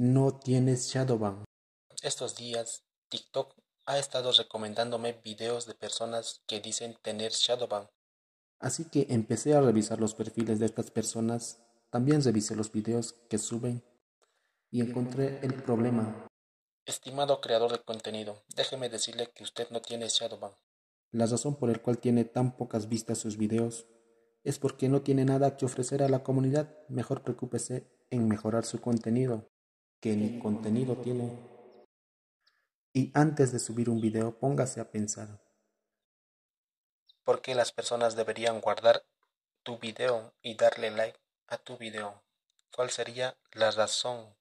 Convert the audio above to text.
no tienes Shadowban. Estos días, TikTok ha estado recomendándome videos de personas que dicen tener Shadowban. Así que empecé a revisar los perfiles de estas personas, también revisé los videos que suben y encontré el problema. Estimado creador de contenido, déjeme decirle que usted no tiene Shadowban. La razón por la cual tiene tan pocas vistas sus videos es porque no tiene nada que ofrecer a la comunidad. Mejor preocúpese en mejorar su contenido, que ni contenido tiene. Y antes de subir un video, póngase a pensar, ¿por qué las personas deberían guardar tu video y darle like a tu video? ¿Cuál sería la razón